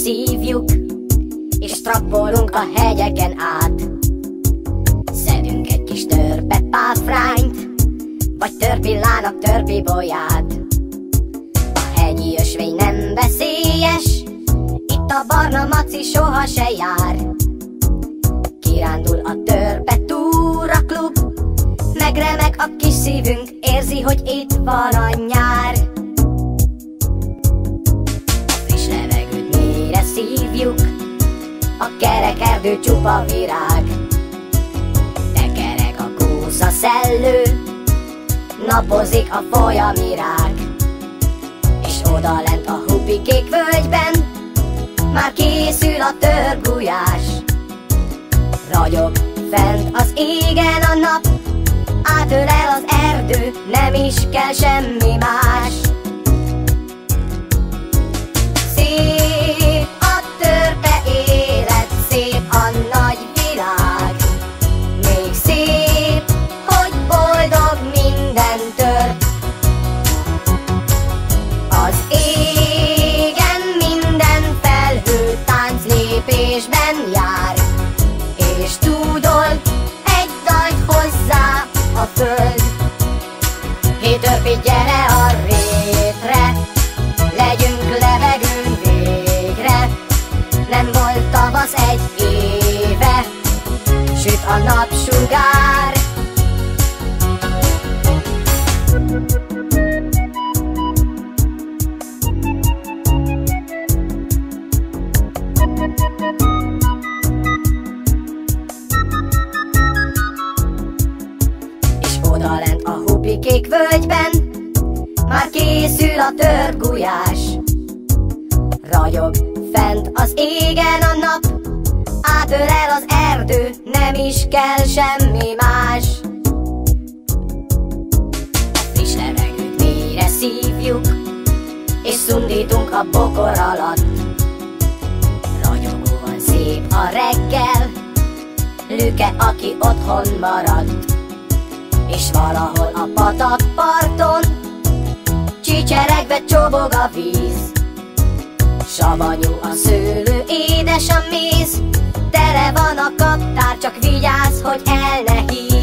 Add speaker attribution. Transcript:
Speaker 1: szívjuk, és trappolunk a hegyeken át. Szedünk egy kis törpe páfrányt, vagy törpillának törpibolyát. A hegyi ösvény nem veszélyes, itt a barna maci soha se jár. Kirándul a törpe túra klub, megremeg a kis szívünk, érzi, hogy itt van a nyár. A friss levegőt mélyre szívjuk, a kerek erdő csupa virág. Tekerek a kósza szellő, napozik a folyamirág. És odalent a hupikék völgyben már készül a törgulyás. Ragyog fent az égen a nap, átölel az erdő, nem is kell semmi más. Szép a törpe élet, szép a nagy világ. Még szép, hogy boldog minden törp. Az égen minden felhő tánclépésben jár, és tudod, egy dalt hozzá a föld. Hé törpi, gyere a rétre, legyünk levegőn végre. Nem volt tavasz egy éve, süt a napsugár. Odalent a hupikék völgyben már készül a törgulyás. Ragyog fent az égen a nap, átölel az erdő, nem is kell semmi más. A friss levegőt mélyre szívjuk, és szundítunk a bokor alatt. Ragyogóan szép a reggel, Lüke, aki otthon maradt. És valahol a patakparton csicseregve csobog a víz. Savanyú a szőlő, édes a méz, tele van a kaptár, csak vigyázz, hogy el ne híz.